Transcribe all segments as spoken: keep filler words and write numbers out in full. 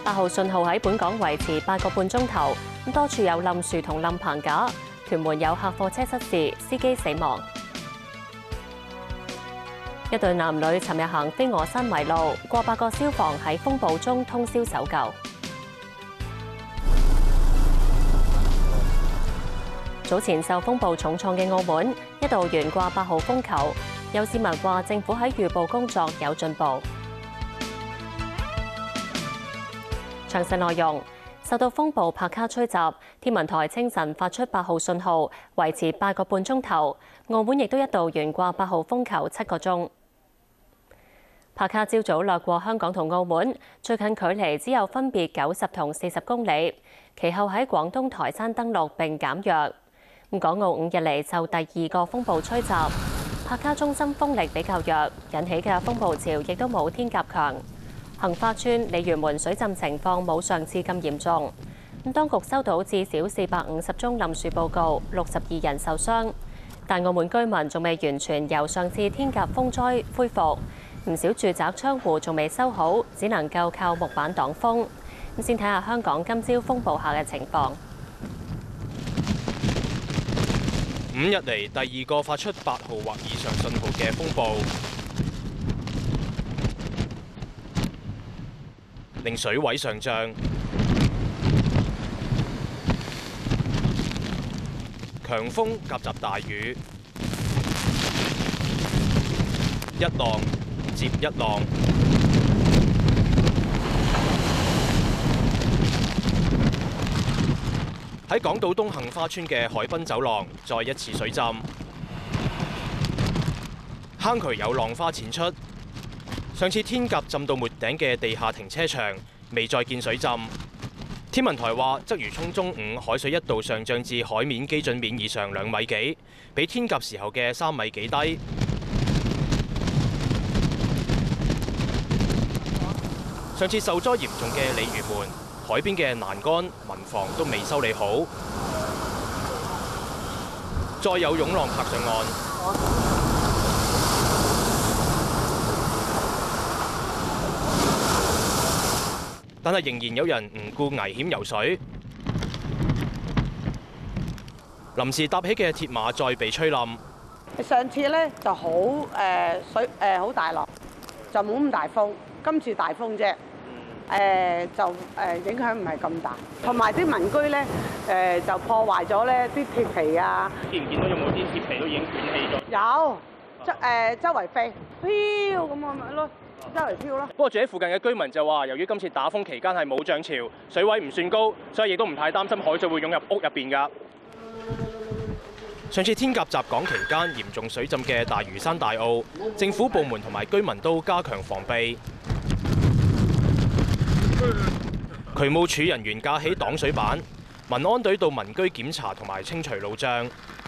八號信號喺本港維持八個半鐘頭，多處有冧樹同冧棚架，屯門有客貨車失事，司機死亡。一對男女尋日行飛鵝山迷路，過百個消防喺風暴中通宵搜救。早前受風暴重創嘅澳門，一度懸掛八號風球。有市民話政府喺預報工作有進步。詳細內容，受到風暴帕卡吹襲，天文台清晨發出八號信號，維持八個半鐘頭。澳門亦都一度懸掛八號風球七個鐘。帕卡朝早掠過香港同澳門，最近距離只有分別九十同四十公里，其後喺廣東台山登陸並減弱。港澳五日嚟受第二個風暴吹襲，帕卡中心風力比較弱，引起嘅風暴潮亦都冇天鴿強。杏花邨、鯉魚門水浸情況冇上次咁嚴重。咁當局收到至少四百五十宗冧樹報告，六十二人受傷。但澳門居民仲未完全由上次天鴿風災恢復，唔少住宅窗戶仲未修好，只能夠靠木板擋風。咁先睇下香港今朝風暴下嘅情況。 五日嚟第二個發出八號或以上信號嘅風暴，令水位上漲，強風夾雜大雨，一浪接一浪。喺港島東杏花邨嘅海濱走廊再一次水浸，坑渠有浪花濺出。上次天鴿浸到沒頂嘅地下停車場未再見水浸。天文台話，鰂魚涌中午海水一度上漲至海面基準面以上兩米幾，比天鴿時候嘅三米幾低。上次受災嚴重嘅鯉魚門海邊嘅欄杆、民房都未修理好，再有湧浪拍上岸。但係仍然有人唔顧危險游水，臨時搭起嘅鐵馬再被吹冧。 上次咧就好誒、呃、水誒好、呃、大浪，就冇咁大風。今次大風啫。誒、呃、就誒、呃、影響唔係咁大，同埋啲民居咧誒、呃、就破壞咗咧啲鐵皮啊！ 見唔見到有冇啲鐵皮都已經捲起咗？ 有，周誒、呃、周圍飛飄咁啊咪咯，周圍飄咯。 不過住喺附近嘅居民就話，由於今次打風期間係冇漲潮，水位唔算高，所以亦都唔太擔心海水會湧入屋入邊㗎。 上次天鴿襲港期間嚴重水浸嘅大嶼山大澳，政府部門同埋居民都加強防備。渠務署人員架起擋水板，民安隊到民居檢查同埋清除路障，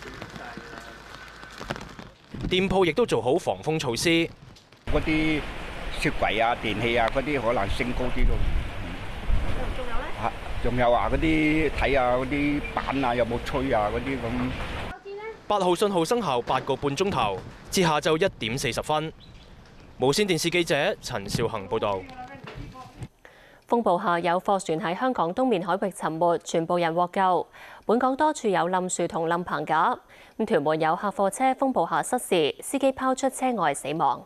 店鋪亦都做好防風措施。 嗰啲雪櫃啊、電器啊嗰啲可能升高啲咯。 仲有咧？ 嚇，仲有話嗰啲睇下嗰啲板啊有冇吹啊嗰啲咁。 八號信號生效八個半鐘頭，至下晝一點四十分。無線電視記者陳兆恒報導。 風暴下有貨船喺香港東面海域沉沒，全部人獲救。本港多處有冧樹同冧棚架。咁屯門有客貨車風暴下失事，司機拋出車外死亡。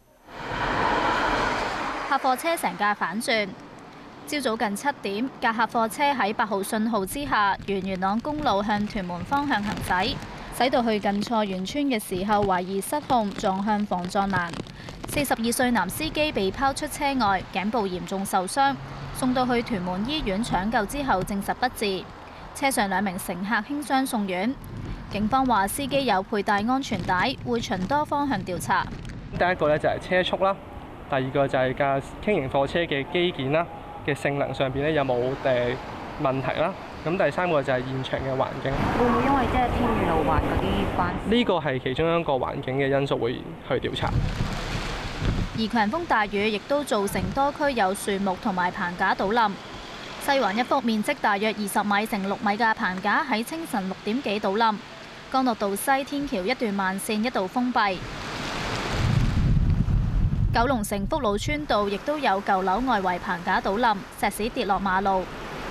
客貨車成架反轉。朝早近七點，架客貨車喺八號信號之下，沿元朗公路向屯門方向行駛，駛到去近菜園村嘅時候，懷疑失控撞向防撞欄。四十二歲男司機被拋出車外，頸部嚴重受傷，送到去屯門醫院搶救之後證實不治。車上兩名乘客輕傷送院。警方話司機有佩戴安全帶，會循多方向調查。 第一個咧就係車速啦，第二個就係架輕型貨車嘅機件啦嘅性能上邊咧有冇誒問題啦。咁第三個就係現場嘅環境。 會唔會因為即係天雨路滑嗰啲關係？ 呢個係其中一個環境嘅因素，會去調查。 而強風大雨亦都造成多區有樹木同埋棚架倒冧。西環一幅面積大約二十米乘六米嘅棚架喺清晨六點幾倒冧。干諾道西天橋一段慢線一度封閉。 九龍城福佬村道亦都有舊樓外圍棚架倒冧，石屎跌落馬路。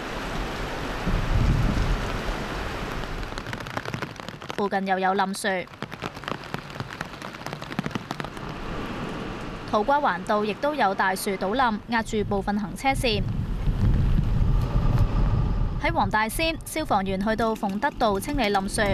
附近又有冧樹。土瓜灣道亦都有大樹倒冧，壓住部分行車線。喺黃大仙，消防員去到鳳德道清理冧樹。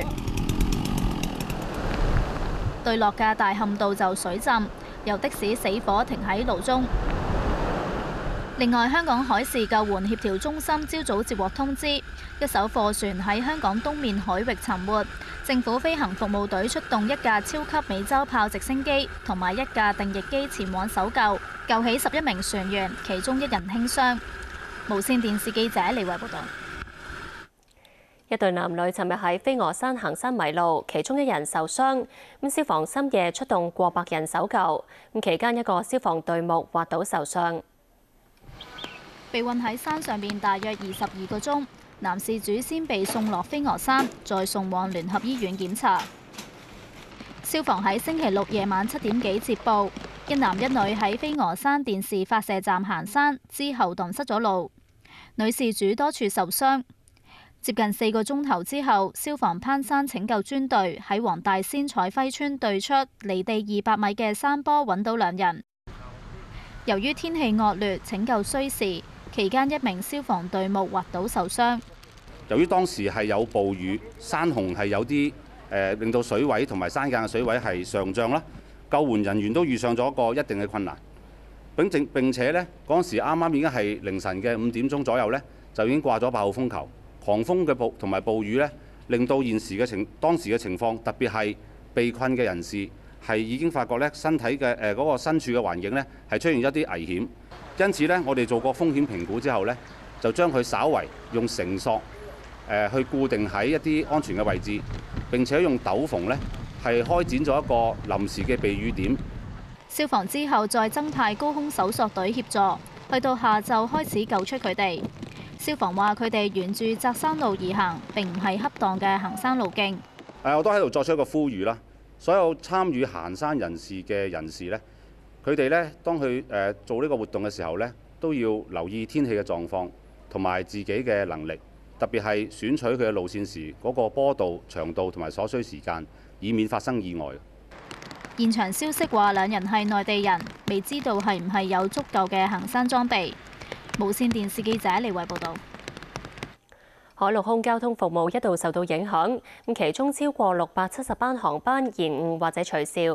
對落嘅大磡道就水浸，有的士死火停喺路中。另外，香港海事救援協調中心朝早接獲通知，一艘貨船喺香港東面海域沉沒，政府飛行服務隊出動一架超級美洲豹直升機同埋一架定翼機前往搜救，救起十一名船員，其中一人輕傷。無線電視記者李慧報道。 一對男女尋日喺飛鵝山行山迷路，其中一人受傷。咁消防深夜出動過百人搜救，咁期間一個消防隊目滑倒受傷。 被困喺山上邊大約二十二個鐘，男事主先被送落飛鵝山，再送往聯合醫院檢查。消防喺星期六夜晚七點幾接報，一男一女喺飛鵝山電視發射站行山，之後蕩失咗路，女事主多處受傷。接近四個鐘頭之後，消防攀山拯救專隊喺黃大仙彩輝村對出離地二百米嘅山坡揾到兩人。由於天氣惡劣，拯救需時，期間一名消防隊目滑倒受傷。 由於當時係有暴雨，山洪係有啲誒、呃、令到水位同埋山間嘅水位係上漲啦，救援人員都遇上咗一個一定嘅困難。並正並且呢，嗰陣時啱啱已經係凌晨嘅五點鐘左右呢，就已經掛咗八號風球。狂風嘅暴同埋暴雨呢，令到現時嘅情當時嘅情況，特別係被困嘅人士係已經發覺咧身體嘅誒嗰個身處嘅環境呢係出現一啲危險，因此呢，我哋做過風險評估之後呢，就將佢稍為用繩索誒、呃、去固定喺一啲安全嘅位置，並且用斗篷呢係開展咗一個臨時嘅避雨點。 消防之後再增派高空搜索隊協助，去到下晝開始救出佢哋。消防話：佢哋沿住窄山路而行，並唔係恰當嘅行山路徑。 誒，我都喺度作出一個呼籲啦。所有參與行山人士嘅人士呢，佢哋呢，當佢誒做呢個活動嘅時候呢，都要留意天氣嘅狀況同埋自己嘅能力，特別係選取佢嘅路線時嗰個坡度、長度同埋所需時間，以免發生意外。 現場消息話兩人係內地人，未知道係唔係有足夠嘅行山裝備。無線電視記者李慧報道。 海陸空交通服務一度受到影響，咁其中超過六百七十班航班延誤或者取消。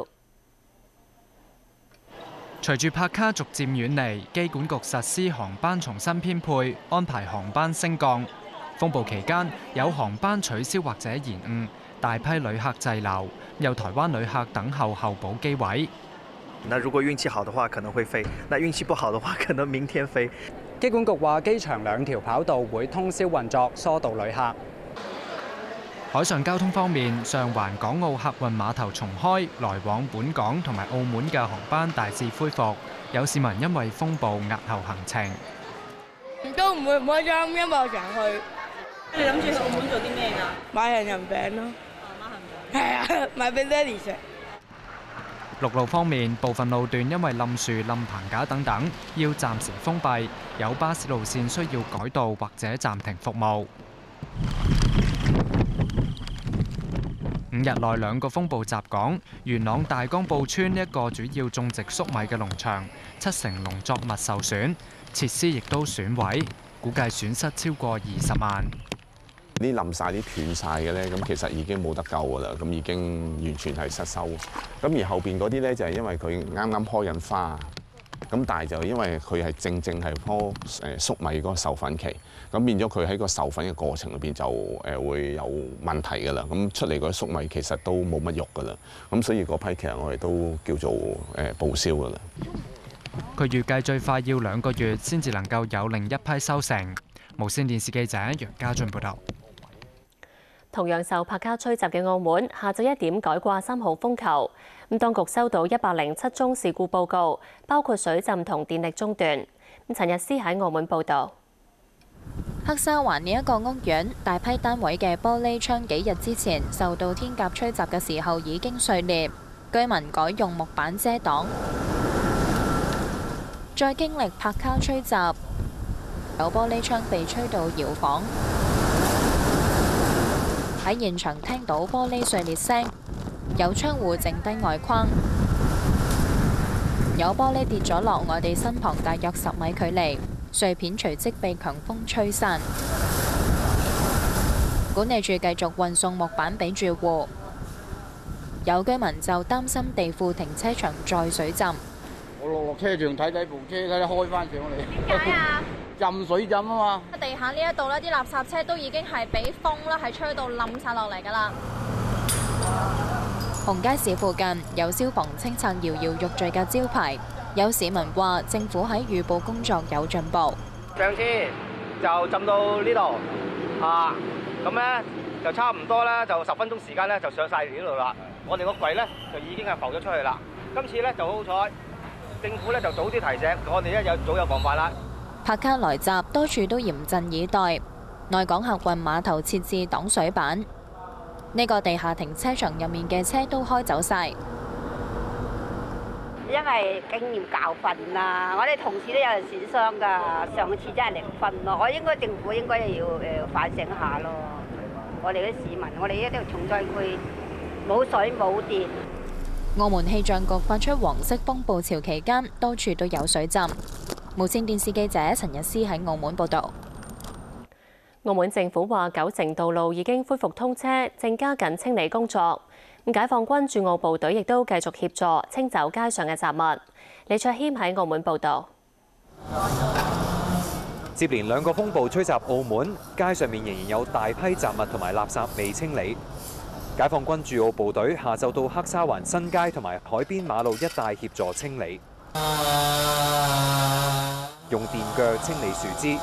隨住帕卡逐漸遠離，機管局實施航班重新編配，安排航班升降。風暴期間有航班取消或者延誤，大批旅客滯留，有台灣旅客等候候補機位。 那如果運氣好的話，可能會飛；那運氣不好的話，可能明天飛。 機管局話，機場兩條跑道會通宵運作，疏導旅客。 海上交通方面，上環港澳客運碼頭重開，來往本港同埋澳門嘅航班大致恢復。有市民因為風暴押後行程。 都唔會唔開心，因為我成日去。 你諗住去澳門做啲咩㗎？ 買杏仁餅咯。係啊，買俾爹哋食。 陸路方面，部分路段因為冧樹、冧棚架等等，要暫時封閉，有巴士路線需要改道或者暫停服務。五日內兩個風暴襲港，元朗大江埔村一個主要種植粟米嘅農場，七成農作物受損，設施亦都損毀，估計損失超過二十萬。 啲冧晒、啲斷晒嘅咧，咁其實已經冇得救噶啦，咁已經完全係失收。咁而後邊嗰啲咧就係因為佢啱啱開緊花，咁但係就因為佢係正正係棵誒粟米嗰個授粉期，咁變咗佢喺個授粉嘅過程裏邊就誒會有問題噶啦。咁出嚟嗰啲粟米其實都冇乜肉噶啦，咁所以嗰批其實我哋都叫做誒報銷噶啦。 佢預計最快要兩個月先至能夠有另一批收成。無線電視記者楊家俊報道。 同樣受帕卡吹襲嘅澳門，下晝一點改掛三號風球。咁當局收到一百零七宗事故報告，包括水浸同電力中斷。咁陳日詩喺澳門報導。 黑沙環呢一個屋苑，大批單位嘅玻璃窗幾日之前受到天鴿吹襲嘅時候已經碎裂，居民改用木板遮擋。 再經歷拍卡吹襲，有玻璃窗被吹到搖晃。喺現場聽到玻璃碎裂聲，有窗戶剩低外框，有玻璃跌咗落我哋身旁大約十米距離，碎片隨即被強風吹散。管理處繼續運送木板俾住戶，有居民就擔心地庫停車場再水浸。 我落落車場睇睇部車，睇睇開翻上嚟。 點解啊？ 浸水浸啊嘛！ 地下呢一度呢啲垃圾車都已經係俾風啦，係吹到冧晒落嚟㗎啦。 紅街市附近有消防清拆搖搖欲墜嘅招牌，有市民話政府喺預報工作有進步。 上次就浸到呢度啊，咁咧就差唔多咧，就十分鐘時間咧就上晒呢度啦。我哋個櫃咧就已經係浮咗出去啦。今次咧就好彩，政府咧就早啲提醒我哋，咧有早有防範啦。 拍卡來襲，多處都嚴陣以待。內港客運碼頭設置擋水板，呢個地下停車場入面嘅車都開走晒。 因為經驗教訓啦，我哋同事都有人損傷㗎。上次真係零分咯，我應該政府應該要誒反省下咯。我哋啲市民，我哋呢啲重災區冇水冇電。 澳門氣象局發出黃色風暴潮期間，多處都有水浸。無線電視記者陳日思喺澳門報導。 澳門政府話九成道路已經恢復通車，正加緊清理工作。解放軍駐澳部隊亦都繼續協助清走街上嘅雜物。李卓謙喺澳門報導。 接連兩個風暴吹襲澳門，街上面仍然有大批雜物同埋垃圾未清理。解放軍駐澳部隊下晝到黑沙環新街同埋海邊馬路一帶協助清理。用電鋸清理樹枝。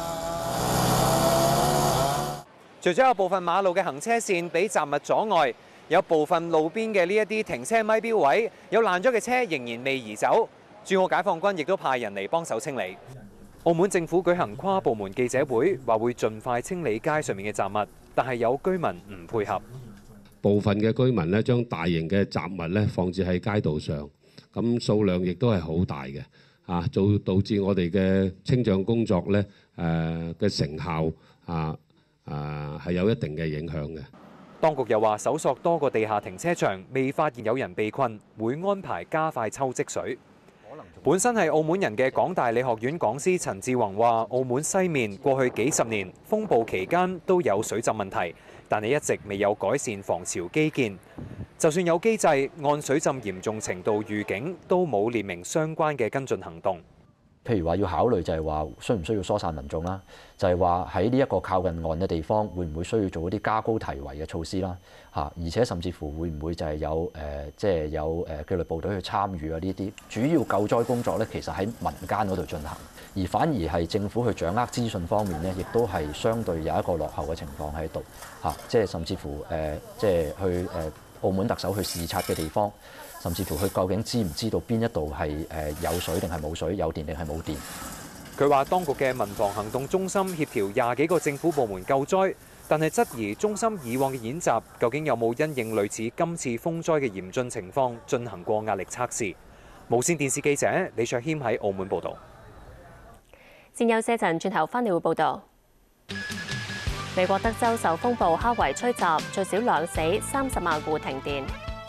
除咗有部分馬路嘅行車線俾雜物阻礙，有部分路邊嘅呢一啲停車咪標位有爛咗嘅車仍然未移走。駐澳解放軍亦都派人嚟幫手清理。澳門政府舉行跨部門記者會，話會盡快清理街上面嘅雜物，但係有居民唔配合。 部分嘅居民呢，將大型嘅雜物呢放置喺街道上，咁數量亦都係好大嘅。啊，做導致我哋嘅清障工作咧，誒嘅成效啊啊係有一定嘅影響嘅。 當局又話搜索多個地下停車場，未發現有人被困，會安排加快抽積水。本身係澳門人嘅港大理學院講師陳志宏話：澳門西面過去幾十年風暴期間都有水浸問題，但係一直未有改善防潮基建。就算有機制，按水浸嚴重程度預警，都冇列明相關嘅跟進行動。 譬如話要考慮就係話需唔需要疏散民眾啦，就係話喺呢一個靠近岸嘅地方，會唔會需要做一啲加高堤圍嘅措施啦？嚇，而且甚至乎會唔會就係有誒，即係有誒紀律部隊去參與啊？呢啲主要救災工作咧，其實喺民間嗰度進行，而反而係政府去掌握資訊方面咧，亦都係相對有一個落後嘅情況喺度嚇，即係甚至乎誒，即係去誒澳門特首去視察嘅地方。甚至乎佢究竟知唔知道邊一度係誒有水定係冇水，有電定係冇電？ 佢話當局嘅民防行動中心協調廿幾個政府部門救災，但係質疑中心以往嘅演習究竟有冇因應類似今次風災嘅嚴峻情況進行過壓力測試。無線電視記者李卓謙喺澳門報導。 先休息一陣，轉頭翻嚟會報導。美國德州受風暴哈維吹襲，最少兩死，三十萬戶停電。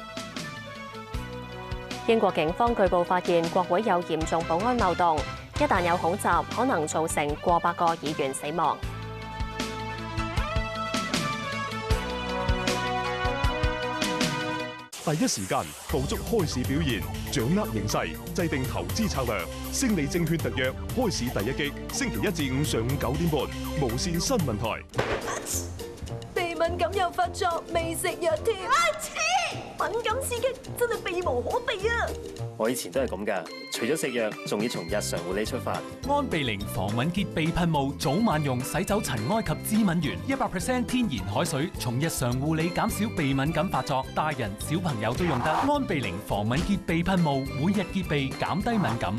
英國警方據報發現國會有嚴重保安漏洞，一旦有恐襲，可能造成過百個議員死亡。 第一時間捕捉開市表現，掌握形勢，制定投資策略。勝利證券特約開市第一擊，星期一至五上午九點半，無線新聞台。 鼻敏感又發作，未食藥添。敏感刺激真係避無可避啊！ 我以前都係咁㗎，除咗食藥，仲要從日常護理出發。 安鼻靈防敏潔鼻噴霧，早晚用，洗走塵埃及致敏原，一百 percent 天然海水，從日常護理減少鼻敏感發作，大人小朋友都用得。安鼻靈防敏潔鼻噴霧，每日潔鼻，減低敏感。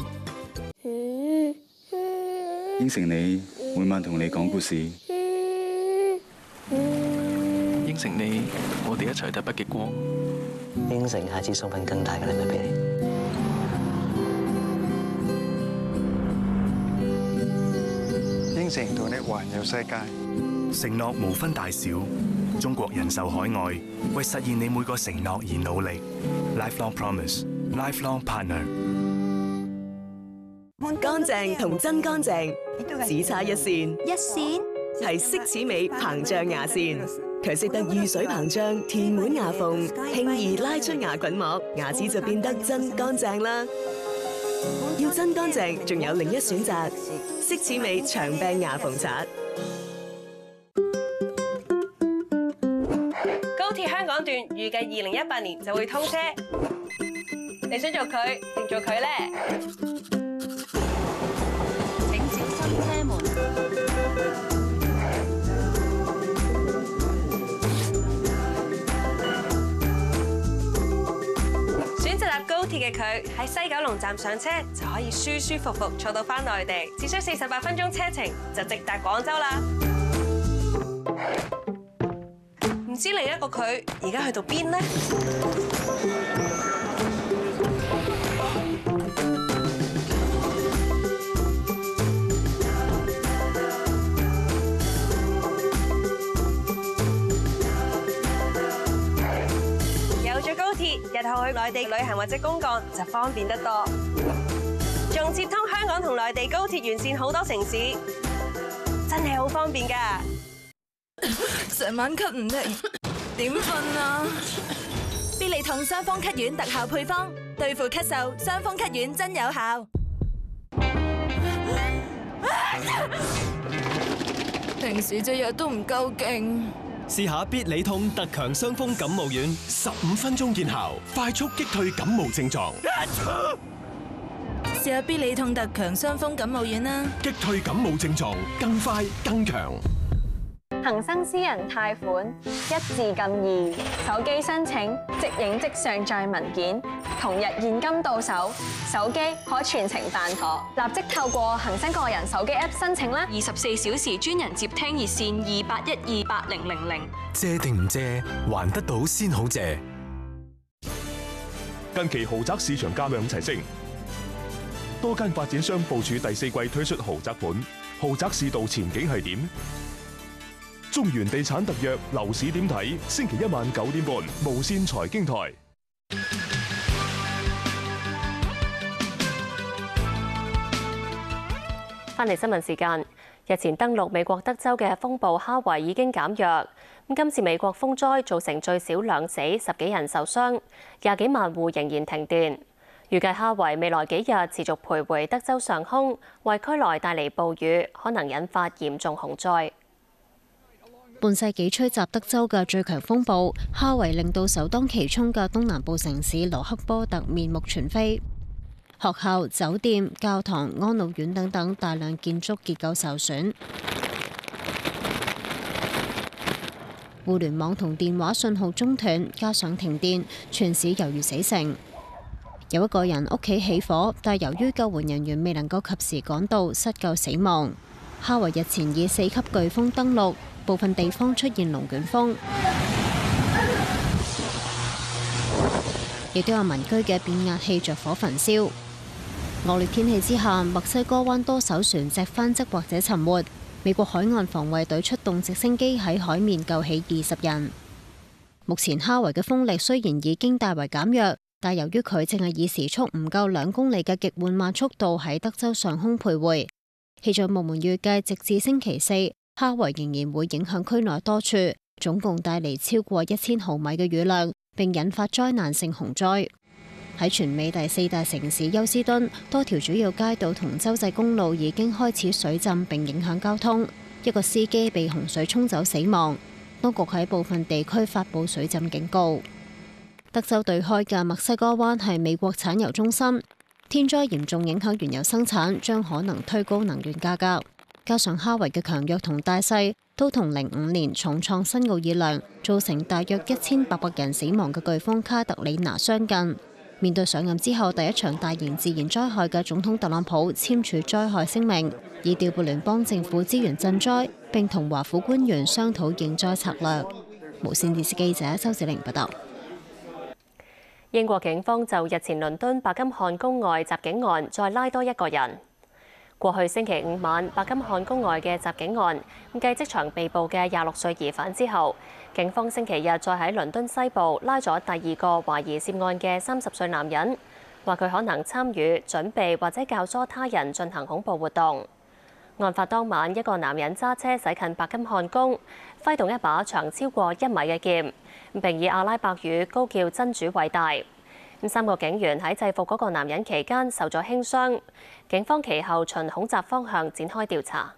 應承你每晚同你講故事。 應承你，我哋一齊睇北極光。 應承下次送份更大嘅禮物俾你。 應承同你環遊世界。 承諾無分大小，中國人壽海外為實現你每個承諾而努力。Lifelong Promise, Lifelong Partner。 乾淨同真乾淨，只差一線。 一線係色齒美膨脹牙線，佢識得遇水膨脹，填滿牙縫，輕易拉出牙菌膜，牙齒就變得真乾淨啦。要真乾淨，仲有另一選擇，色齒美長柄牙縫刷。 高鐵香港段預計二零一八年就會通車，你想做佢定做佢咧？請小心車門。選擇搭高鐵嘅佢喺西九龍站上車就可以舒舒服服坐到返內地，只需四十八分鐘車程就直達廣州啦。唔知另一個佢而家去到邊呢？有咗高鐵，日後去內地旅行或者公幹就方便得多，仲接通香港同內地高鐵沿線好多城市，真係好方便㗎。 成晚咳唔停，點瞓啊？必理痛傷風咳丸特效配方，對付咳嗽，傷風咳丸真有效。平時隻藥都唔夠勁。 試下必理痛特強傷風感冒丸，十五分鐘見效，快速擊退感冒症狀。 試下必理痛特強傷風感冒丸啦， 擊退感冒症狀，更快更強。 恒生私人貸款一字更易，手機申請即影即上載文件，同日現金到手，手機可全程辦妥。立即透過恒生個人手機 App 申請啦，二十四小時專人接聽熱線二八一二八零零零。 借定唔借，還得到先好借。 近期豪宅市場價量齊升，多間發展商部署第四季推出豪宅盤，豪宅市道前景係點？中原地產特約樓市點睇？星期一晚九點半，無線財經台。 翻嚟新聞時間，日前登陸美國德州嘅風暴哈維已經減弱。咁今次美國風災造成最少兩死、十幾人受傷，廿幾萬戶仍然停電。預計哈維未來幾日持續徘徊德州上空，為區內帶嚟暴雨，可能引發嚴重洪災。 半世紀吹襲德州嘅最強風暴哈維，令到首當其衝嘅東南部城市羅克波特面目全非，學校、酒店、教堂、安老院等等大量建築結構受損，互聯網同電話信號中斷，加上停電，全市猶如死城。有一個人屋企起火，但由於救援人員未能夠及時趕到，失救死亡。哈維日前以四級颶風登陸，部分地方出現龍捲風，亦都有民居嘅變壓器着火焚燒。惡劣天氣之下，墨西哥灣多艘船隻翻側或者沉沒，美國海岸防衛隊出動直升機喺海面救起二十人。目前哈維嘅風力雖然已經大為減弱，但由於佢淨係以時速唔夠兩公里嘅極緩慢速度喺德州上空徘徊，氣象部門預計直至星期四，哈維仍然會影響區內多處，總共帶嚟超過一千毫米嘅雨量，並引發災難性洪災。喺全美第四大城市休斯敦，多條主要街道同州際公路已經開始水浸並影響交通，一個司機被洪水沖走死亡。當局喺部分地區發佈水浸警告。德州對開嘅墨西哥灣係美國產油中心，天災嚴重影響原油生產，將可能推高能源價格。加上哈維嘅強弱同大勢，都同零五年重創新奧爾良，造成大約一千八百人死亡嘅颶風卡特里娜相近。面對上任之後第一場大型自然災害嘅總統特朗普簽署災害聲明，以調撥聯邦政府資源賑災，並同華府官員商討應災策略。無線電視記者周子玲報道。 英國警方就日前倫敦白金漢宮外襲警案再拉多一個人。 過去星期五晚白金漢宮外嘅襲擊案，繼即場被捕嘅廿六歲疑犯之後，警方星期日再喺倫敦西部拉咗第二個懷疑涉案嘅三十歲男人，話佢可能參與、準備或者教唆他人進行恐怖活動。案發當晚，一個男人揸車駛近白金漢宮，揮動一把長超過一米嘅劍，並以阿拉伯語高叫真主偉大。三個警員喺制服嗰個男人期間受咗輕傷，警方其後循恐襲方向展開調查。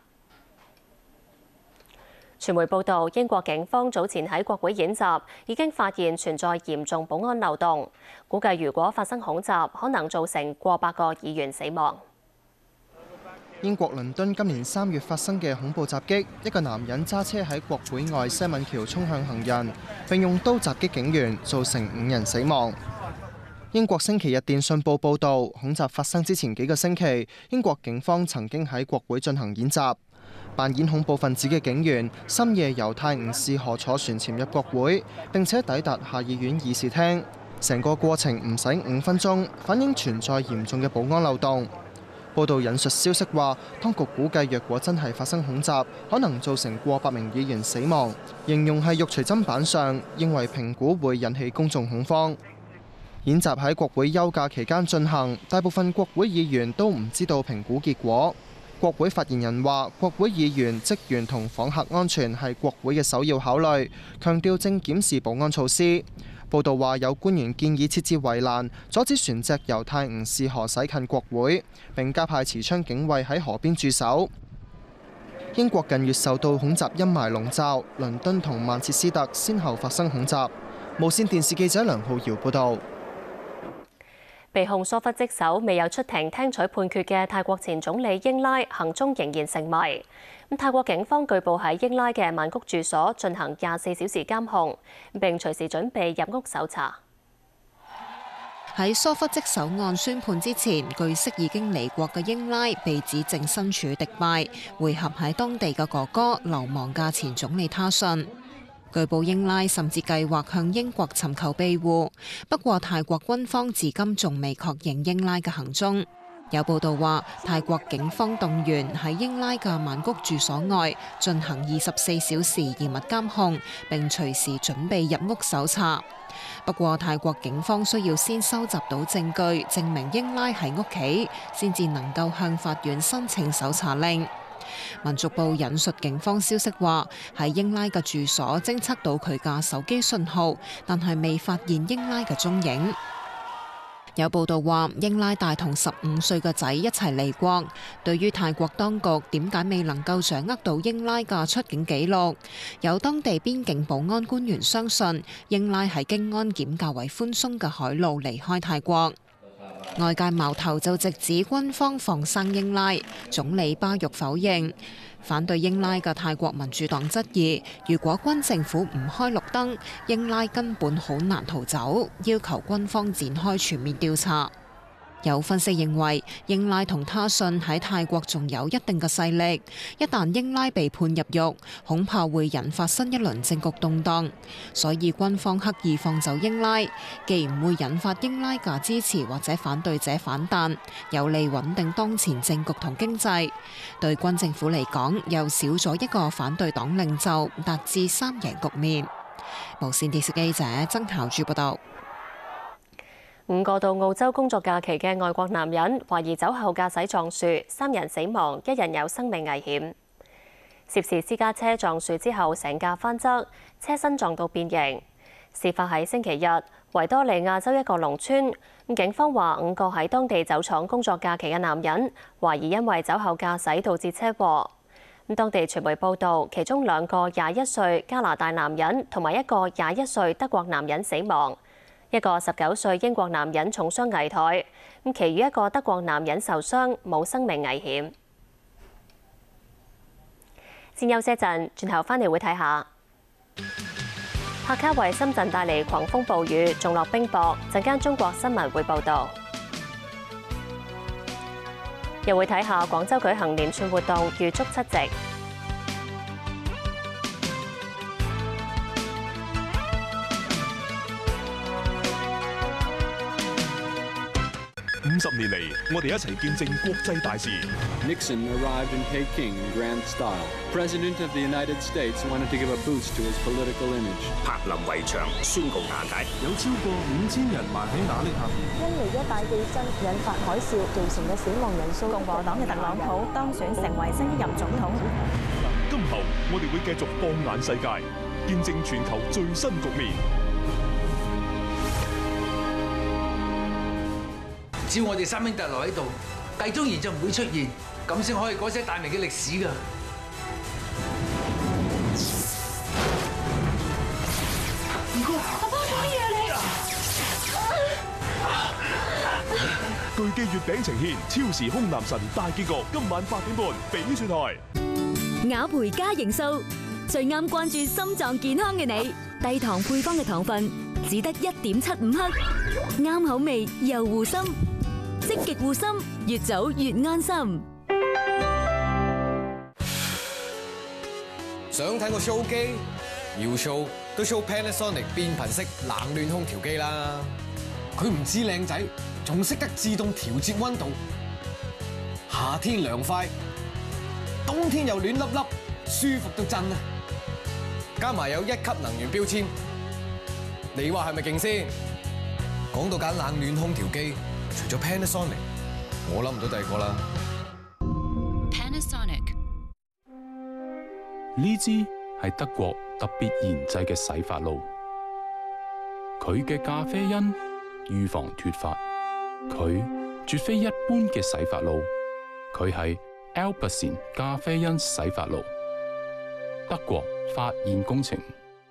傳媒報道，英國警方早前喺國會演習已經發現存在嚴重保安漏洞，估計如果發生恐襲，可能造成過百個議員死亡。 英國倫敦今年三月發生嘅恐怖襲擊，一個男人揸車喺國會外西敏橋衝向行人，並用刀襲擊警員，造成五人死亡。英國星期日電訊報報導，恐襲發生之前幾個星期，英國警方曾經喺國會進行演習。扮演恐怖分子嘅警員深夜由泰晤士河坐船潛入國會，並且抵達下議院議事廳。成個過程唔使五分鐘，反映存在嚴重嘅保安漏洞。報道引述消息話，當局估計若果真係發生恐襲，可能造成過百名議員死亡，形容係肉隨砧板上，認為評估會引起公眾恐慌。演習喺國會休假期間進行，大部分國會議員都唔知道評估結果。國會發言人話，國會議員、職員同訪客安全係國會嘅首要考慮，強調正檢視保安措施。報道話，有官員建議設置圍欄，阻止船隻由泰晤士河駛近國會，並加派持槍警衛喺河邊駐守。英國近月受到恐襲陰霾籠罩，倫敦同曼徹斯特先後發生恐襲。無線電視記者梁浩瑤報導。 被控疏忽職守、未有出庭聽取判決嘅泰國前總理英拉行蹤仍然成謎。咁泰國警方據報喺英拉嘅曼谷住所進行廿四小時監控，並隨時準備入屋搜查。 喺疏忽職守案宣判之前，據悉已經離國嘅英拉被指正身處迪拜，會合喺當地嘅哥哥流亡嘅前總理他信。據報英拉甚至計劃向英國尋求庇護，不過泰國軍方至今仲未確認英拉嘅行蹤。有報道話，泰國警方動員喺英拉嘅曼谷住所外進行二十四小時嚴密監控，並隨時準備入屋搜查。不過泰國警方需要先收集到證據，證明英拉喺屋企，先至能夠向法院申請搜查令。民族報引述警方消息話，喺英拉嘅住所偵測到佢嘅手機信號，但係未發現英拉嘅蹤影。有報道話，英拉帶同十五歲嘅仔一齊離國。對於泰國當局點解未能夠掌握到英拉嘅出境記錄，有當地邊境保安官員相信，英拉係經安檢較為寬鬆嘅海路離開泰國。外界矛頭就直指軍方放生英拉，總理巴育否認。反對英拉嘅泰國民主黨質疑，如果軍政府唔開綠燈，英拉根本好難逃走，要求軍方展開全面調查。有分析認為，英拉同他信喺泰國仲有一定嘅勢力，一旦英拉被判入獄，恐怕會引發新一輪政局動盪，所以軍方刻意放走英拉，既唔會引發英拉嘅支持或者反對者反彈，有利穩定當前政局同經濟。對軍政府嚟講，又少咗一個反對黨領袖，達至三贏局面。無線電視記者曾孝珠報道。 五個到澳洲工作假期嘅外國男人懷疑酒後駕駛撞樹，三人死亡，一人有生命危險。涉事私家車撞樹之後，成架翻側，車身撞到變形。事發喺星期日，維多利亞州一個農村。警方話五個喺當地酒廠工作假期嘅男人，懷疑因為酒後駕駛導致車禍。咁當地傳媒報道，其中兩個廿一歲加拿大男人同埋一個廿一歲德國男人死亡。一個十九歲英國男人重傷危殆，咁其餘一個德國男人受傷，冇生命危險。先休息一陣，轉頭翻嚟會睇下。帕卡為深圳帶嚟狂風暴雨，仲落冰雹。陣間中國新聞會報導。又會睇下廣州舉行連串活動，預祝七夕。 五五十年嚟，我哋一齊見證國際大事。 Nixon arrived in Peking in grand style. President of the United States wanted to give a boost to his political image. 柏林圍牆宣告瓦解， 有超過五千人埋喺瓦礫下面。 因為一大地震引發海嘯造成嘅死亡人數，共和黨嘅特朗普當選成為新一任總統。 今後我哋會繼續放眼世界，見證全球最新局面。 只要我哋三兄弟留喺度，繼宗賢就唔會出現，咁先可以改寫大明嘅歷史㗎。 唔該， 爸爸做乜嘢巨記月餅呈現超時空男神大結局，今晚八點半翡翠台。 雅培加營素最啱關注心臟健康嘅你，低糖配方嘅糖分只得一點七五克，啱口味又護心。 積極護心，越早越安心。 想睇個 show 機，要 show 都 show Panasonic 變頻式冷暖空調機啦。佢唔止靚仔，仲識得自動調節溫度。夏天涼快，冬天又暖粒粒，舒服到震啊！加埋有一級能源標籤，你話係咪勁先？講到揀冷暖空調機。 除咗 Panasonic， 我諗唔到第二個啦。 Panasonic 呢支係德國特別研製嘅洗髮露，佢嘅咖啡因預防脫髮，佢絕非一般嘅洗髮露，佢係 Alpecin 咖啡因洗髮露，德國發現工程。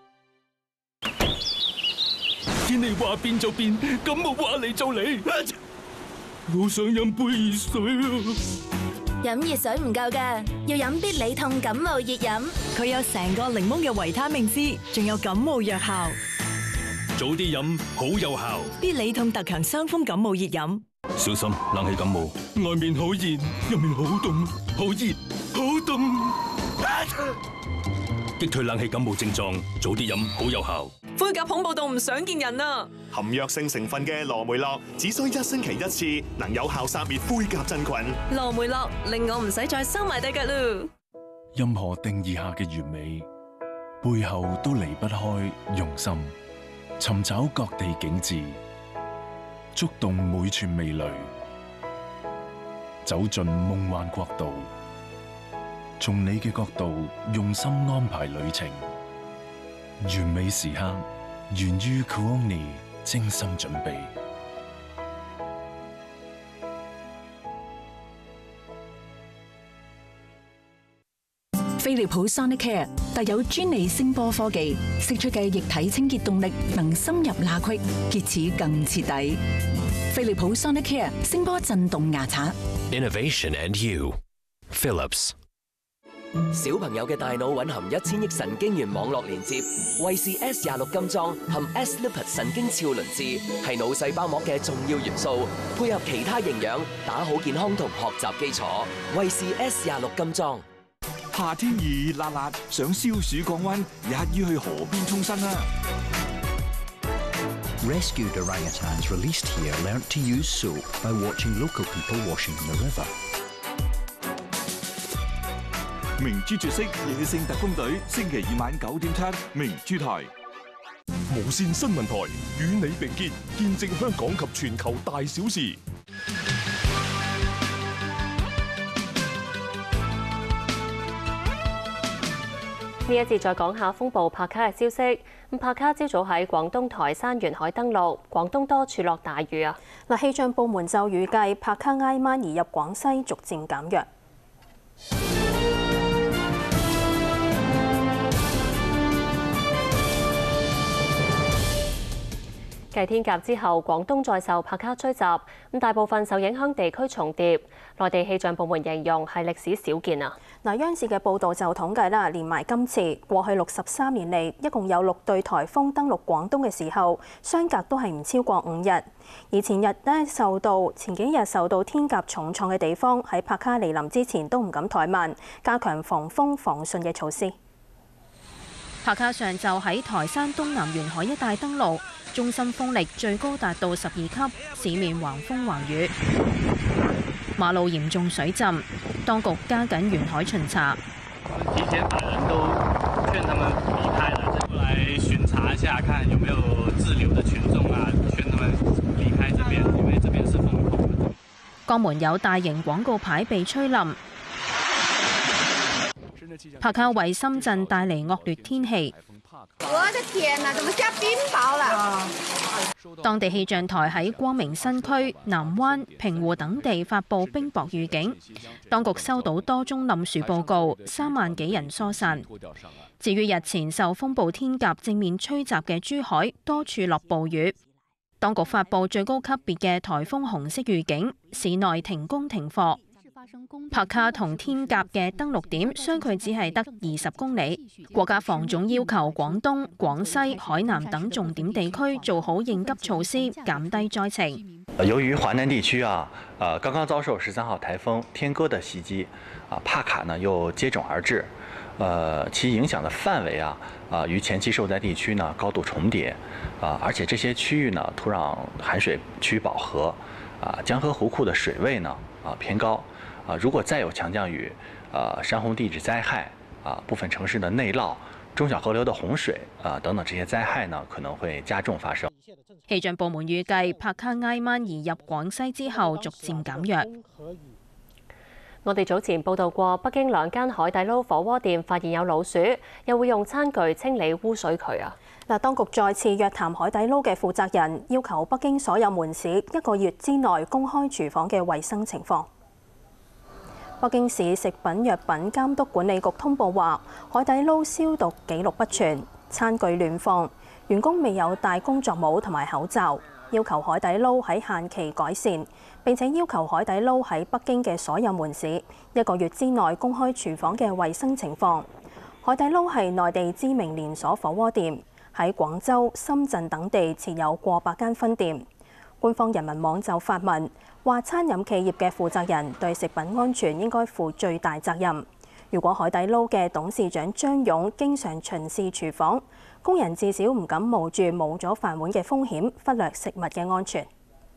天氣話變就變，感冒話嚟就嚟。我想飲杯熱水啊！ 飲熱水唔夠㗎，要飲必理痛感冒熱飲。 佢有成個檸檬嘅維他命 C， 仲有感冒藥效。 早啲飲好有效。 必理痛特強傷風感冒熱飲。 小心冷氣感冒，外面好熱，入面好凍，好熱，好凍。擊退冷氣感冒症狀，早啲飲好有效。 灰甲恐怖到唔想見人啊！ 含藥性成分嘅羅梅洛，只需一星期一次，能有效殺滅灰甲真菌。 羅梅洛令我唔使再收埋對腳咯。 任何定義下嘅完美，背後都離不開用心，尋找各地景緻，觸動每寸味蕾，走進夢幻國度。從你嘅角度用心安排旅程。 完美時刻，源於 Kuoni 精心準備。 飛利浦 Sonicare 特有專利聲波科技，釋出嘅液體清潔動力能深入罅隙，潔齒更徹底。飛利浦 Sonicare 聲波震動牙刷。 Innovation and you, Philips。 小朋友嘅大腦蘊含一千億神經元網絡連接，衛視 S 廿六金裝含 S-Lipid 神經鞘磷脂，係腦細胞膜嘅重要元素，配合其他營養，打好健康同學習基礎。衛視 S 廿六金裝。 夏天熱熱辣辣，想消暑降溫，一於去河邊沖身啦。 Rescued orangutans released here learnt to use soap by watching local people washing in the river. 明珠絕色野性特工隊，星期二晚九點七，明珠台。 無線新聞台與你並肩，見證香港及全球大小事。 呢一節再講下風暴帕卡嘅消息。咁帕卡朝早喺廣東台山沿海登陸，廣東多處落大雨啊！ 嗱，氣象部門就預計帕卡挨晚移入廣西，逐漸減弱。 繼天鴿之後，廣東再受帕卡吹襲，咁大部分受影響地區重疊。內地氣象部門形容係歷史少見啊！ 嗱，央視嘅報導就統計啦，連埋今次過去六十三年嚟，一共有六對颱風登陸廣東嘅時候，相隔都係唔超過五日。而前日呢，受到前幾日受到天鴿重創嘅地方，喺帕卡嚟臨之前都唔敢怠慢，加強防風防汛嘅措施。 帕卡上晝喺台山東南沿海一帶登陸。 中心風力最高達到十二級，市面橫風橫雨，馬路嚴重水浸，當局加緊沿海巡查。 提前把人都勸他們離開了，過來巡查一下，看有沒有滯留的群眾啊，勸他們離開這邊，因為這邊是風控。 江門有大型廣告牌被吹冧，帕卡為深圳帶嚟惡劣天氣。 我的天啊，怎麼下冰雹了？ 當地氣象台喺光明新區、南灣、平湖等地發布冰雹預警，當局收到多宗冧樹報告，三萬幾人疏散。至於日前受風暴天鴿正面吹襲嘅珠海，多處落暴雨，當局發布最高級別嘅颱風紅色預警，市內停工停課。帕卡同天鴿嘅登陸點相距只係得二十公里。國家防總要求廣東、廣西、海南等重點地區做好應急措施，減低災情。 由於華南地區啊，呃，剛剛遭受十三號颱風天鴿的襲擊，啊，帕卡呢又接踵而至，呃，其影響的範圍啊，啊，與前期受災地區呢高度重疊，啊，而且這些區域呢土壤含水區域飽和，啊，江河湖庫的水位呢啊偏高。啊，如果再有強降雨，啊，山洪地質災害，啊，部分城市的內澇、中小河流的洪水，啊，等等這些災害呢，可能會加重發生。 氣象部門預計，帕卡挨晚移入廣西之後，逐漸減弱。 我哋早前報道過，北京兩間海底撈火鍋店發現有老鼠，又會用餐具清理污水渠啊！ 嗱，當局再次約談海底撈嘅負責人，要求北京所有門市一個月之內公開廚房嘅衛生情況。北京市食品藥品監督管理局通報話，海底撈消毒記錄不全，餐具亂放，員工未有戴工作帽同埋口罩，要求海底撈喺限期改善，並且要求海底撈喺北京嘅所有門市一個月之內公開廚房嘅衛生情況。海底撈係內地知名連鎖火鍋店，喺廣州、深圳等地設有過百間分店。官方人民網就發文話，餐飲企業嘅負責人對食品安全應該負最大責任。如果海底撈嘅董事長張勇經常巡視廚房，工人至少唔敢冒住冇咗飯碗嘅風險，忽略食物嘅安全。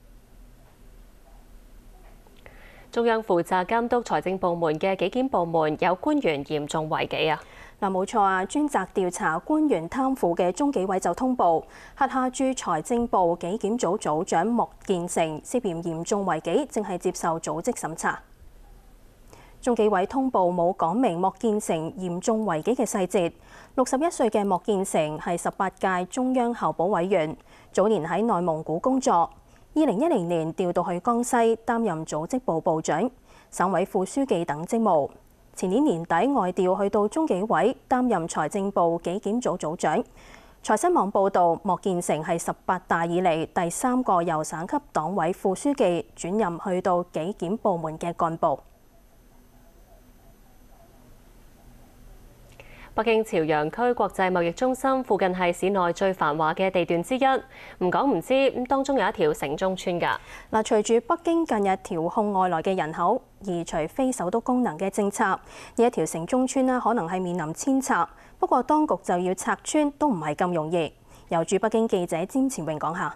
中央負責監督財政部門嘅紀檢部門有官員嚴重違紀啊！ 嗱，冇錯啊！專責調查官員貪腐嘅中紀委就通報，轄下駐財政部紀檢組組長莫建成涉嫌嚴重違紀，正係接受組織審查。中紀委通報冇講明莫建成嚴重違紀嘅細節。六十一歲嘅莫建成係十八屆中央候補委員，早年喺內蒙古工作。二零一零年調到去江西擔任組織部部長、省委副書記等職務。前年年底外調去到中紀委擔任財政部紀檢組組長。財新網報導，莫建成係十八大以嚟第三個由省級黨委副書記轉任去到紀檢部門嘅幹部。 北京朝陽區國際貿易中心附近係市內最繁華嘅地段之一，唔講唔知，咁當中有一條城中村㗎。 嗱，隨住北京近日調控外來嘅人口，移除非首都功能嘅政策，呢一條城中村呢可能係面臨遷拆。不過當局就要拆村都唔係咁容易。由駐北京記者詹前榮講下。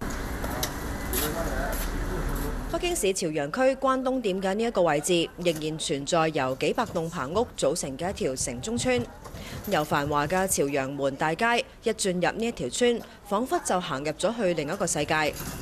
北京市朝陽區關東店嘅呢一個位置，仍然存在由幾百棟棚屋組成嘅一條城中村。由繁華嘅朝陽門大街一進入呢一條村，彷彿就行入咗去另一個世界。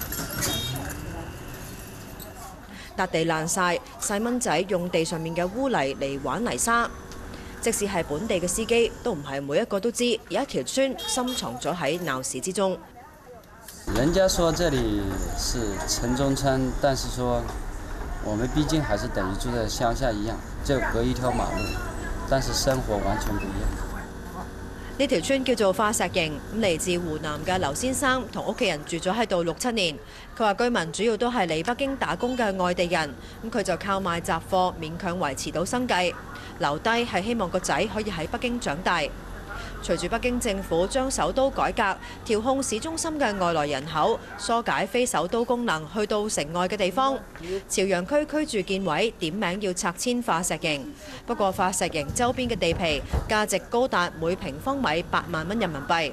笪地爛晒，細蚊仔用地上面嘅污泥嚟玩泥沙。即使係本地嘅司機，都唔係每一個都知有一條村深藏咗喺鬧市之中。 人家說這裡是城中村，但是說我們畢竟還是等於住在鄉下一樣，就隔一條馬路，但是生活完全不一樣。 呢條村叫做化石營，咁嚟自湖南嘅劉先生同屋企人住咗喺度六七年。佢話居民主要都係嚟北京打工嘅外地人，咁佢就靠賣雜貨勉強維持到生計，留低係希望個仔可以喺北京長大。隨住北京政府將首都改革，調控市中心嘅外來人口，疏解非首都功能去到城外嘅地方，朝陽區區住建委點名要拆遷化石營。不過化石營周邊嘅地皮價值高達每平方米八萬蚊人民幣。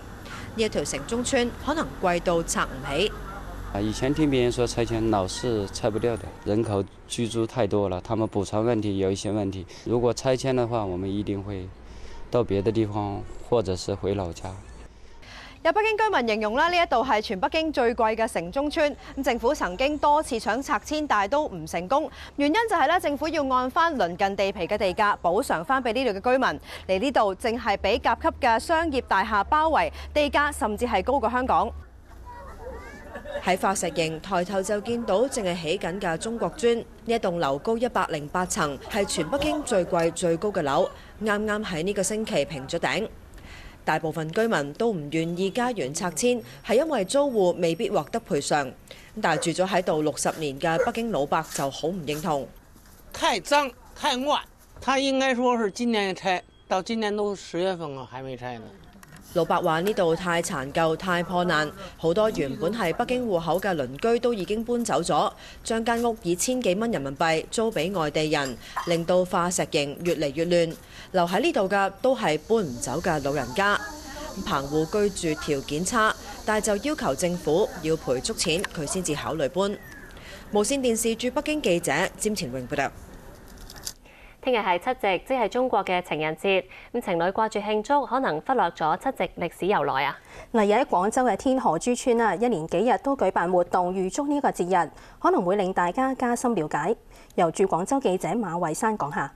呢一條城中村可能貴到拆唔起。 啊，以前聽別人說拆遷老是拆不掉的，人口居住太多了，他們補償問題有一些問題。如果拆遷的話，我們一定會到別的地方，或者是回老家。 有北京居民形容啦，呢一度係全北京最貴嘅城中村。咁政府曾經多次想拆遷，但係都唔成功。原因就係咧，政府要按翻鄰近地皮嘅地價補償翻俾呢度嘅居民。嚟呢度淨係俾甲級嘅商業大廈包圍，地價甚至係高過香港。喺化石營抬頭就見到淨係起緊嘅中國磚，呢一棟樓高一百零八層，係全北京最貴最高嘅樓，啱啱喺呢個星期平咗頂。大部分居民都唔願意家園拆遷，係因為租戶未必獲得賠償。但係住咗喺度六十年嘅北京老伯就好唔認同。 太髒太亂，他應該說是今年拆，到今年都十月份了，還沒拆呢。 老伯話呢度太殘舊、太破爛，好多原本係北京戶口嘅鄰居都已經搬走咗，將間屋以千幾蚊人民幣租俾外地人，令到化石營越嚟越亂。留喺呢度嘅都係搬唔走嘅老人家。棚戶居住條件差，但係就要求政府要賠足錢，佢先至考慮搬。無線電視駐北京記者詹前榮報道。 聽日係七夕，即係中國嘅情人節。咁情侶掛住慶祝，可能忽略咗七夕歷史由來啊！ 例如喺廣州嘅天河珠村啊，一連幾日都舉辦活動預祝呢個節日，可能會令大家加深了解。由駐廣州記者馬慧珊講下。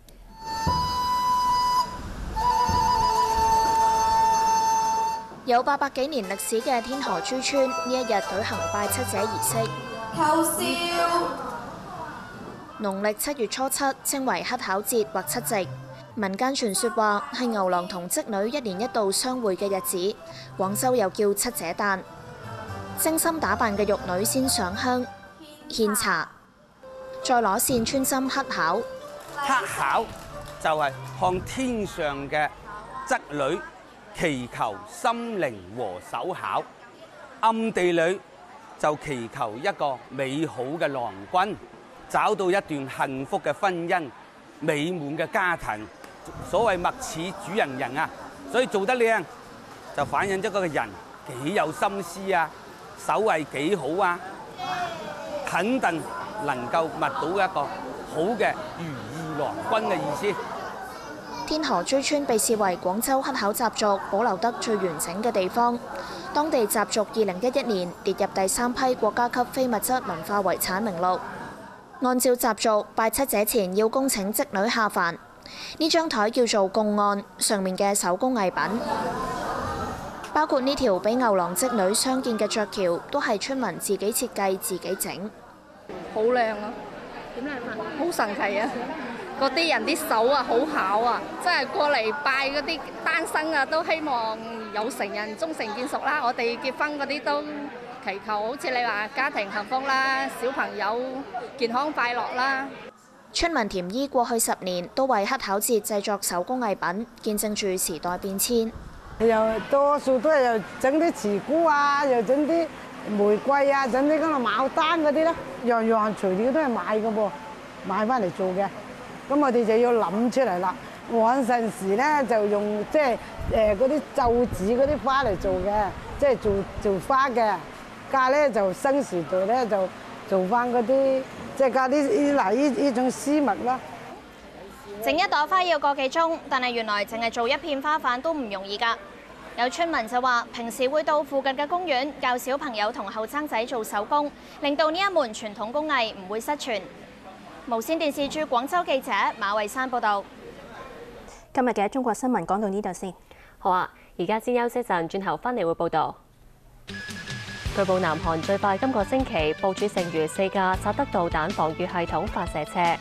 有八百幾年歷史嘅天河珠村，呢一日舉行拜七姐儀式。 偷笑。 農曆七月初七稱為乞巧節或七夕，民間傳說話係牛郎同織女一年一度相會嘅日子，廣州又叫七姐誕。精心打扮嘅玉女先上香、獻茶，再攞線穿針乞巧。 乞巧就係向天上嘅織女祈求心靈和手巧，暗地裏就祈求一個美好嘅郎君，找到一段幸福嘅婚姻、美滿嘅家庭。所謂物似主人人啊，所以做得靚就反映咗嗰個人幾有心思啊，手藝幾好啊，肯定能夠覓到一個好嘅如意郎君嘅意思。 天河珠村被視為廣州乞巧習俗保留得最完整嘅地方。當地習俗二零一一年列入第三批國家級非物質文化遺產名錄。按照習俗，拜七姐前要恭請織女下凡。呢張台叫做供案，上面嘅手工藝品包括呢條俾牛郎織女相見嘅鵲橋，都係村民自己設計、自己整。 好靚啊！點靚法？好神奇啊！嗰啲人啲手啊，好巧啊！真係過嚟拜嗰啲單身啊，都希望有成人終成眷屬啦。我哋結婚嗰啲都祈求，好似你話家庭幸福啦，小朋友健康快樂啦。 村民田姨過去十年都為乞巧節製作手工藝品，見證住時代變遷。 又多數都係又整啲慈菇啊，又整啲玫瑰啊，整啲咁嘅牡丹嗰啲啦，樣樣隨料都係買嘅噃，買翻嚟做嘅。咁我哋就要諗出嚟啦。我嗰陣時咧就用即係誒嗰啲皺紙嗰啲花嚟做嘅，即係做做花嘅。家咧就新時代咧就做翻嗰啲即係加啲呢嗱呢呢種絲襪啦。 整一朵花要個幾鐘，但係原來淨係做一片花瓣都唔容易㗎。有村民就話，平時會到附近嘅公園教小朋友同後生仔做手工，令到呢一門傳統工藝唔會失傳。無線電視駐廣州記者馬慧珊報道。 今日嘅中國新聞講到呢度先。 好啊，而家先休息陣，轉頭翻嚟會報道。據報南韓最快今個星期部署剩餘四架薩德導彈防禦系統發射車。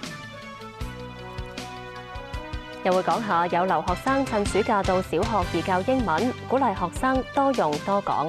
又會講下有留學生趁暑假到小學義教英文，鼓勵學生多用多講。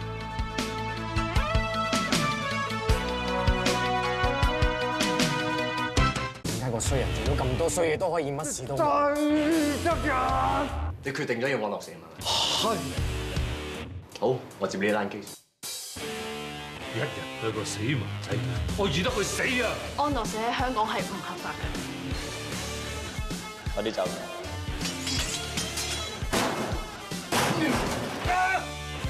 點解個衰人做咗咁多衰嘢都可以乜事都冇？ 最得人！ 你決定咗要我落成嘛？ 係。 好，我接呢單機。 一日對個死盲仔，我預得佢死啊！ 安樂死喺香港係唔合法嘅。 快啲走！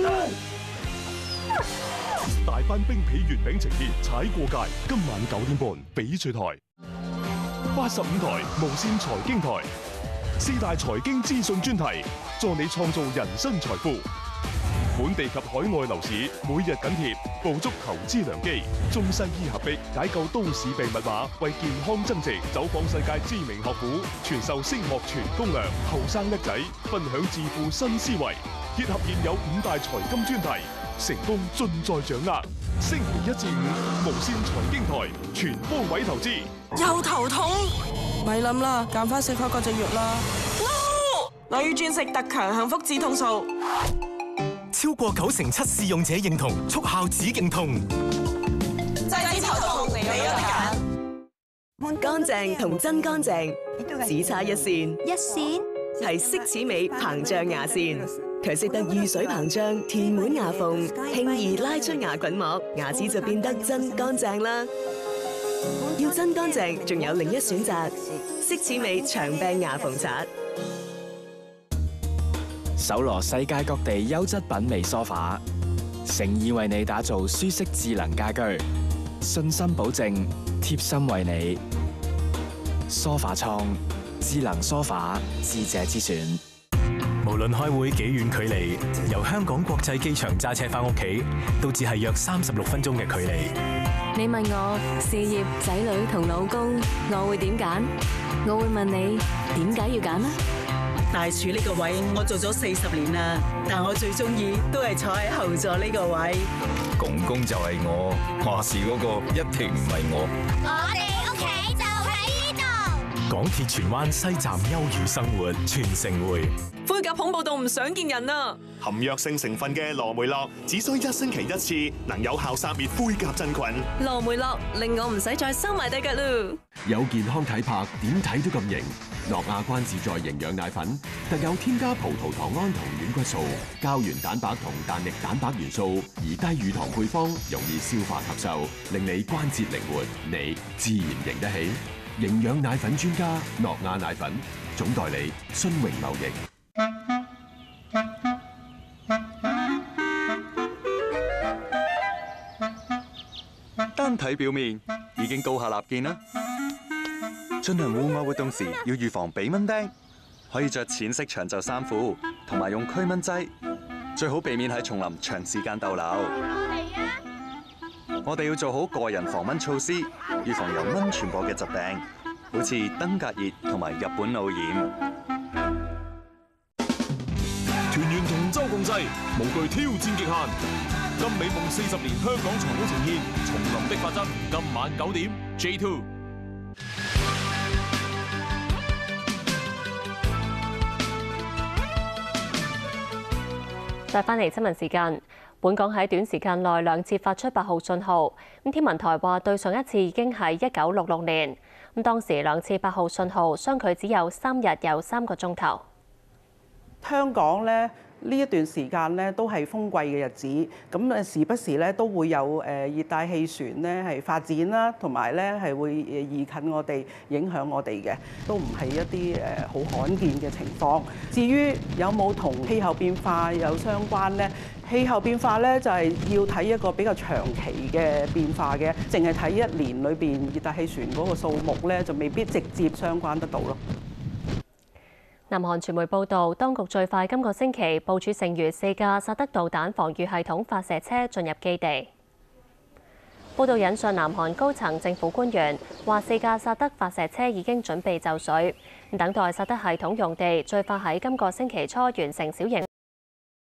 大班冰皮月餅呈現踩過界，今晚九點半翡翠台八十五台無線財經台四大財經資訊專題，助你創造人生財富。本地及海外樓市每日緊貼，捕捉投資良機。中西醫合璧，解救都市病密碼，為健康增值。走訪世界知名學府，傳授升學全攻略。後生叻仔分享致富新思維，結合現有五大財金專題，成功盡在掌握。星期一至五，無線財經台全方位投資。 又頭痛，咪諗啦，減翻食開嗰隻藥啦。我要轉食特強幸福止痛素。 超過九成七試用者認同速效止勁痛， 擠頭痛你有得揀。 乾淨同真乾淨，只差一線。 一線係色齒美膨脹牙線，佢識得遇水膨脹，填滿牙縫，輕易拉出牙菌膜，牙齒就變得真乾淨啦。要真乾淨，仲有另一選擇，色齒美長柄牙縫刷。 搜羅世界各地優質品味梳化，誠意為你打造舒適智能家居，信心保證，貼心為你。梳化倉，智能梳化，智者之選。 無論開會幾遠距離，由香港國際機場揸車返屋企，都只係約三十六分鐘嘅距離。 你問我事業、仔女同老公，我會點揀？我會問你點解要揀呢？ 大廚呢個位我做咗四十年啦，但我最中意都係坐喺後座呢個位。 公公就係我，話事嗰個一定唔係我。 我哋屋企就喺呢度。 港鐵荃灣西站優裕生活全城會。 灰甲恐怖到唔想見人啊！ 含藥性成分嘅羅梅洛，只需一星期一次，能有效殺滅灰甲真菌。 羅梅洛令我唔使再收埋對腳咯。 有健康體魄，點睇都咁型。諾亞關自在營養奶粉，特有添加葡萄糖胺同軟骨素、膠原蛋白同彈力蛋白元素，而低乳糖配方，容易消化吸收，令你關節靈活，你自然型得起。營養奶粉專家諾亞奶粉，總代理信榮貿易。 單睇表面已經高下立見啦。進行戶外活動時要預防俾蚊叮，可以着淺色長袖衫褲，同埋用驅蚊劑，最好避免喺叢林長時間逗留。我哋要做好個人防蚊措施，預防由蚊傳播嘅疾病，好似登革熱同埋日本腦炎。 團圓同舟共濟，無懼挑戰極限。金美夢四十年香港長好呈現《叢林的法則》，今晚九點 J 二。 再返嚟新聞時間，本港喺短時間內兩次發出八號信號。咁天文台話對上一次已經係一九六六年，咁當時兩次八號信號相距只有三日有三個鐘頭。 香港咧呢一段時間咧都係風季嘅日子，咁誒時不時咧都會有誒熱帶氣旋咧係發展啦，同埋咧係會誒移近我哋，影響我哋嘅，都唔係一啲誒好罕見嘅情況。至於有冇同氣候變化有相關咧？氣候變化咧就係要睇一個比較長期嘅變化嘅，淨係睇一年裏邊熱帶氣旋嗰個數目咧，就未必直接相關得到咯。 南韓傳媒報道，當局最快今個星期部署剩餘四架薩德導彈防禦系統發射車進入基地。報道引述南韓高層政府官員話，四架薩德發射車已經準備就緒，等待薩德系統用地最快喺今個星期初完成小型